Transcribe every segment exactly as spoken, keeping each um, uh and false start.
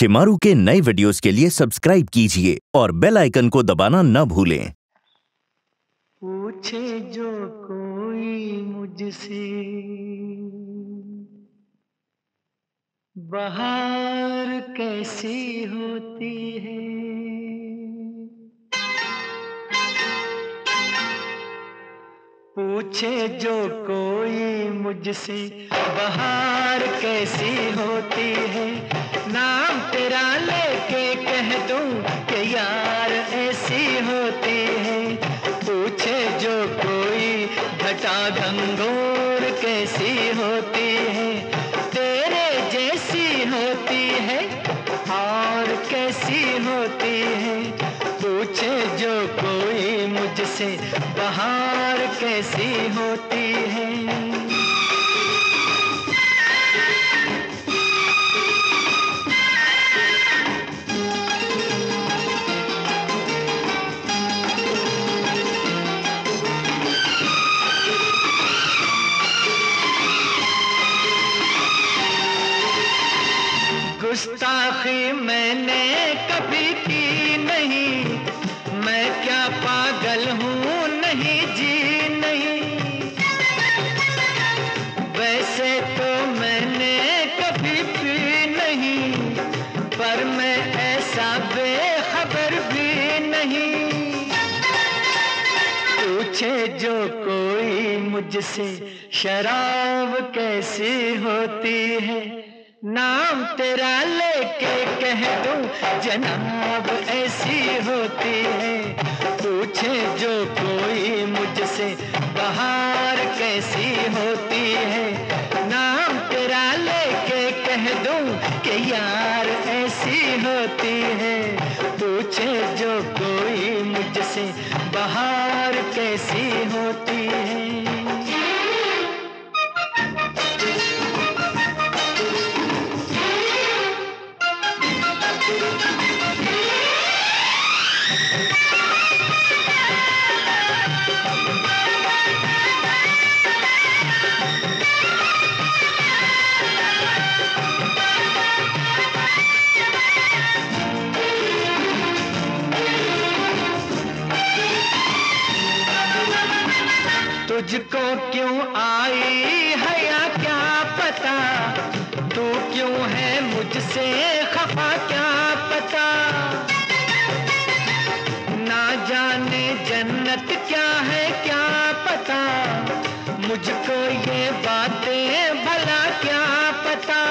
शिमारू के नए वीडियोस के लिए सब्सक्राइब कीजिए और बेल आइकन को दबाना न भूलें। पूछे जो कोई मुझसे बहार कैसी होती है, पूछे जो कोई मुझसे बहार कैसी होती है, नाम तेरा लेके कह दूं कि यार ऐसी होती है। पूछे जो कोई घटा घंघोर कैसी होती है, तेरे जैसी होती है और कैसी होती है। पूछे जो कोई मुझसे बहार कैसी होती है। गुस्ताखी मैंने कभी की नहीं, मैं क्या पागल हूँ नहीं जी नहीं। वैसे तो मैंने कभी पी नहीं, पर मैं ऐसा बेखबर भी नहीं। पूछे जो कोई मुझसे शराब कैसी होती है, नाम तेरा लेके कह दूं जनाब ऐसी होती है। पूछे जो कोई मुझसे बहार कैसी होती है, नाम तेरा लेके कह दूं कि यार ऐसी होती है। पूछे जो कोई मुझसे बहार कैसी होती है। तुझको क्यों आई है या क्या पता, तू क्यों है मुझसे खफा क्या पता। ना जाने जन्नत क्या है क्या पता, मुझको ये बातें भला क्या पता।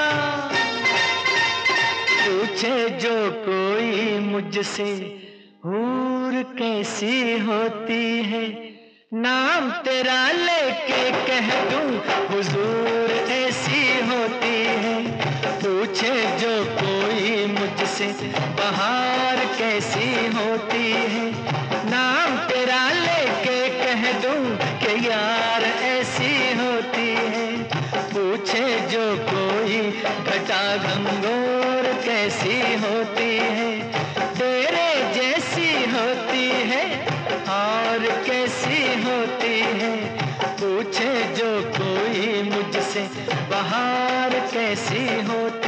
पूछे जो कोई मुझसे हूर कैसी होती है, नाम तेरा लेके कह दूं हुजूर ऐसी होती है। पूछे जो कोई मुझसे बहार कैसी होती है, नाम तेरा लेके कह दूं कि यार ऐसी होती है। पूछे जो कोई घटा घंघोर कैसी होती है, तेरे जैसी होती है और कैसी होती है। पूछे जो कोई मुझसे बहार कैसी होती